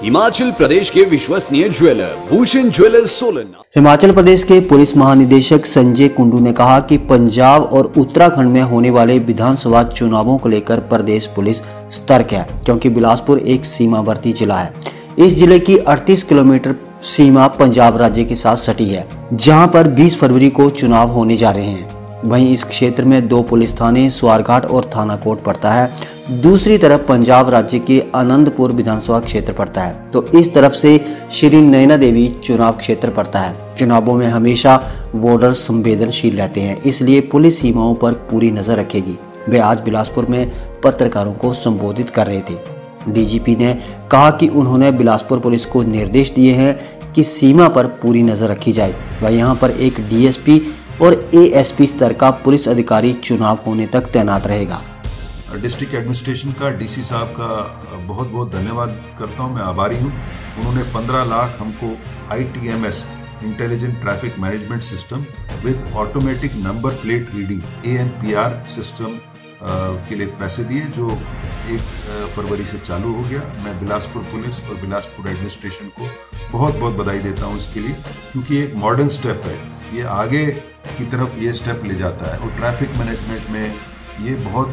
हिमाचल प्रदेश के विश्वसनीय jeweller Bhushan jewellers Solan. Himachal Pradesh के पुलिस महानिदेशक संजय कुंडू ने कहा कि पंजाब और उत्तराखंड में होने वाले विधानसभा चुनावों को लेकर प्रदेश पुलिस सतर्क है, क्योंकि बिलासपुर एक सीमावर्ती जिला है। इस जिले की 38 किलोमीटर सीमा पंजाब राज्य के साथ सटी है, जहां पर 20 फरवरी को चुनाव होने जा रहे हैं। वहीं इस क्षेत्र में 2 पुलिस थाने स्वारघाट और थाना कोट पड़ता है। दूसरी तरफ पंजाब राज्य के आनंदपुर विधानसभा क्षेत्र पड़ता है, तो इस तरफ से श्री नैना देवी चुनाव क्षेत्र पड़ता है। चुनावों में हमेशा वोटर संवेदनशील रहते हैं, इसलिए पुलिस सीमाओं पर पूरी नजर रखेगी। वे आज बिलासपुर में पत्रकारों को संबोधित कर रहे थे। डीजीपी ने कहा कि उन्होंने बिलासपुर पुलिस को निर्देश दिए हैं कि सीमा पर पूरी नजर रखी जाए। वह यहाँ पर एक डीएसपी और एएसपी स्तर का पुलिस अधिकारी चुनाव होने तक तैनात रहेगा। डिस्ट्रिक्ट एडमिनिस्ट्रेशन का, डीसी साहब का बहुत बहुत धन्यवाद करता हूं, मैं आभारी हूं। उन्होंने 15 लाख हमको ITMS intelligent traffic management system with automatic number plate reading ANPR system के लिए पैसे दिए, जो 1 फरवरी से चालू हो गया। मैं बिलासपुर पुलिस और बिलासपुर एडमिनिस्ट्रेशन को बहुत बहुत बधाई देता हूं इसके लिए, क्योंकि एक मॉडर्न स्टेप है, ये आगे की तरफ ये स्टेप ले जाता है और ट्रैफिक मैनेजमेंट में ये बहुत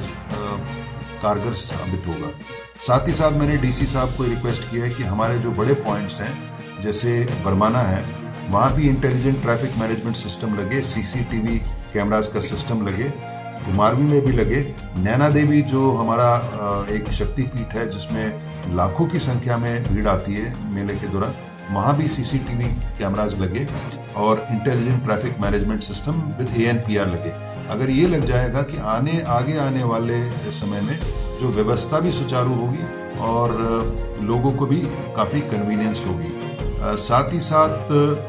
कारगर साबित होगा। साथ ही साथ मैंने डीसी साहब को रिक्वेस्ट किया है कि हमारे जो बड़े पॉइंट्स हैं, जैसे बरमाना है, वहाँ भी इंटेलिजेंट ट्रैफिक मैनेजमेंट सिस्टम लगे, CCTV कैमरास का सिस्टम लगे, कुमारवी में भी लगे। नैना देवी जो हमारा एक शक्तिपीठ है, जिसमें लाखों की संख्या में भीड़ आती है मेले के दौरान, वहाँ भी CCTV कैमरास लगे और intelligent traffic management system with ANPR लगे। अगर ये लग जाएगा कि आगे आने वाले समय में जो व्यवस्था भी सुचारू होगी और लोगों को भी काफ़ी कन्वीनियंस होगी। साथ ही साथ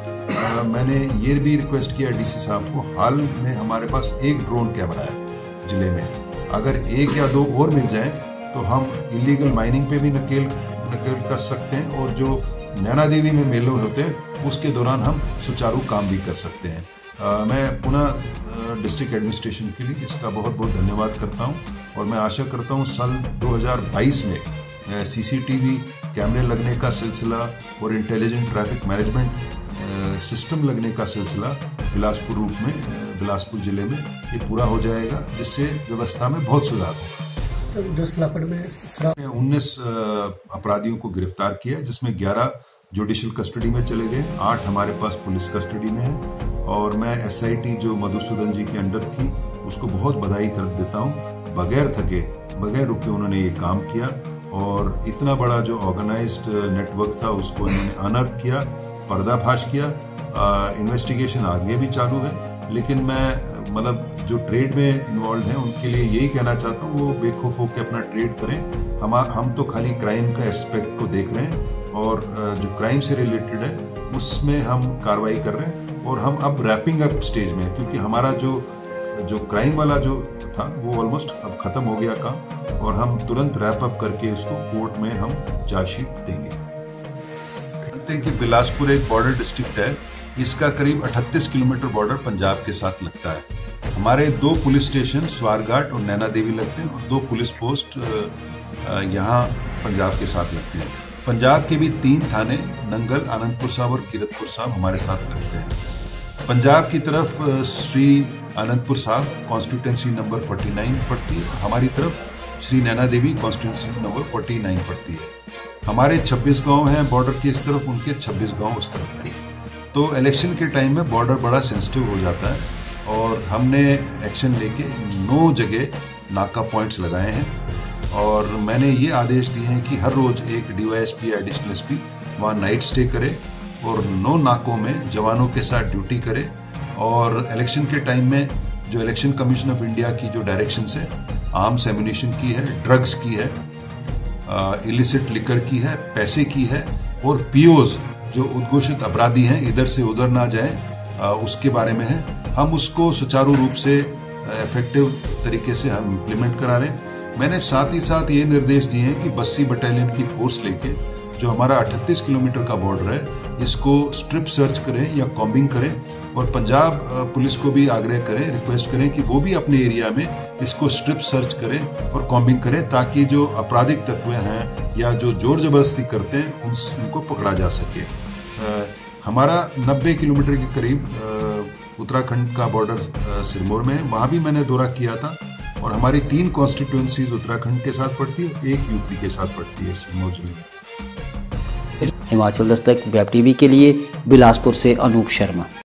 मैंने ये भी रिक्वेस्ट किया डीसी साहब को, हाल में हमारे पास 1 ड्रोन कैमरा है जिले में, अगर 1 या 2 और मिल जाए तो हम इलीगल माइनिंग पे भी नकेल कर सकते हैं, और जो नैना देवी में मेले होते हैं उसके दौरान हम सुचारू काम भी कर सकते हैं। मैं पुनः डिस्ट्रिक्ट एडमिनिस्ट्रेशन के लिए इसका बहुत बहुत धन्यवाद करता हूं, और मैं आशा करता हूं साल 2022 में CCTV कैमरे लगने का सिलसिला और इंटेलिजेंट ट्रैफिक मैनेजमेंट सिस्टम लगने का सिलसिला बिलासपुर रूट में, बिलासपुर जिले में ये पूरा हो जाएगा, जिससे व्यवस्था में बहुत सुधार होगा। जो स्लापड़ में 19 अपराधियों को गिरफ्तार किया, जिसमें 11 जुडिशियल कस्टडी में चले गए, 8 हमारे पास पुलिस कस्टडी में है। और मैं SIT जो मधुसूदन जी के अंडर थी उसको बहुत बधाई कर देता हूँ। बगैर थके, बगैर रुके उन्होंने ये काम किया, और इतना बड़ा जो ऑर्गेनाइज्ड नेटवर्क था उसको इन्होंने अनर्थ किया, पर्दाफाश किया। इन्वेस्टिगेशन आगे भी चालू है, लेकिन मैं मतलब जो ट्रेड में इन्वॉल्व हैं उनके लिए यही कहना चाहता हूँ, वो बेखौफ होकर अपना ट्रेड करें। हम तो खाली क्राइम का एस्पेक्ट को देख रहे हैं, और जो क्राइम से रिलेटेड है उसमें हम कार्रवाई कर रहे हैं, और हम अब रैपिंग अप स्टेज में है, क्योंकि हमारा जो क्राइम वाला जो था वो ऑलमोस्ट अब खत्म हो गया काम, और हम तुरंत रैप अप करके इसको कोर्ट में हम चार्जशीट देंगे। कहते हैं कि बिलासपुर एक बॉर्डर डिस्ट्रिक्ट है, इसका करीब 38 किलोमीटर बॉर्डर पंजाब के साथ लगता है। हमारे 2 पुलिस स्टेशन स्वारघाट और नैना देवी लगते हैं, और 2 पुलिस पोस्ट यहाँ पंजाब के साथ लगते हैं। पंजाब के भी 3 थाने नंगल, आनंदपुर साहब और कीरतपुर साहब हमारे साथ लगते हैं। पंजाब की तरफ श्री आनंदपुर साहब कॉन्स्टिट्यूंसी नंबर 49 पड़ती है, हमारी तरफ श्री नैना देवी कॉन्स्टिट्यूंसी नंबर 49 पड़ती है। हमारे 26 गांव हैं बॉर्डर के इस तरफ, उनके 26 गांव उस तरफ है। तो इलेक्शन के टाइम में बॉर्डर बड़ा सेंसिटिव हो जाता है, और हमने एक्शन लेके 9 जगह नाका पॉइंट्स लगाए हैं, और मैंने ये आदेश दिए हैं कि हर रोज एक DYSP या एडिशनल SP वहाँ नाइट स्टे करे, और 9 नाकों में जवानों के साथ ड्यूटी करे। और इलेक्शन के टाइम में जो इलेक्शन कमीशन ऑफ इंडिया की जो डायरेक्शंस है, आर्म्स एम्युनिशन की है, ड्रग्स की है, इलिसिट लिकर की है, पैसे की है, और POs जो उद्घोषित अपराधी हैं इधर से उधर ना जाए, उसके बारे में है। हम उसको सुचारू रूप से इफेक्टिव तरीके से हम इम्प्लीमेंट करा रहे हैं। मैंने साथ ही साथ ये निर्देश दिए हैं कि 82 बटालियन की फोर्स लेके जो हमारा 38 किलोमीटर का बॉर्डर है, इसको स्ट्रिप सर्च करें या कॉम्बिंग करें, और पंजाब पुलिस को भी आग्रह करें, रिक्वेस्ट करें कि वो भी अपने एरिया में इसको स्ट्रिप सर्च करें और कॉम्बिंग करें, ताकि जो आपराधिक तत्व हैं या जो जोर जबरदस्ती करते हैं उनको पकड़ा जा सके। हमारा 90 किलोमीटर के करीब उत्तराखंड का बॉर्डर सिरमौर में है, वहाँ भी मैंने दौरा किया था और हमारी 3 कॉन्स्टिट्यूएंसीज उत्तराखंड के साथ पड़ती है, 1 यूपी के साथ पड़ती है सिरमौर जिले में। हिमाचल दस्तक वेब टीवी के लिए बिलासपुर से अनूप शर्मा।